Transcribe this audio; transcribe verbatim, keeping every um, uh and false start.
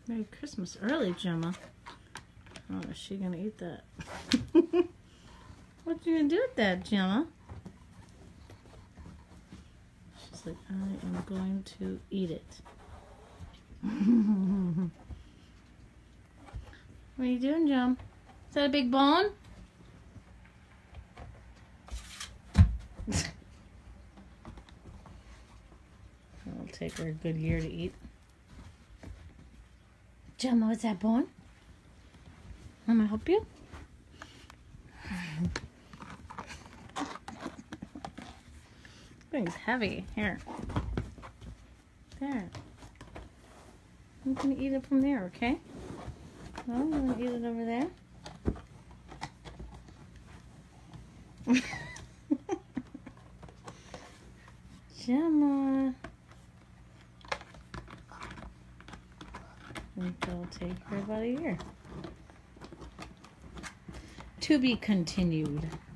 Merry Christmas early, Gemma. Oh, is she gonna eat that? What you gonna do with that, Gemma? She's like, I am going to eat it. What are you doing, Gem? Is that a big bone? It'll take her a good year to eat. Gemma, what's that bone? Want me to help you? Thing's heavy. Here. There. I'm gonna eat it from there, okay? No, I'm gonna eat it over there. Gemma. I think it'll take her about a year. To be continued.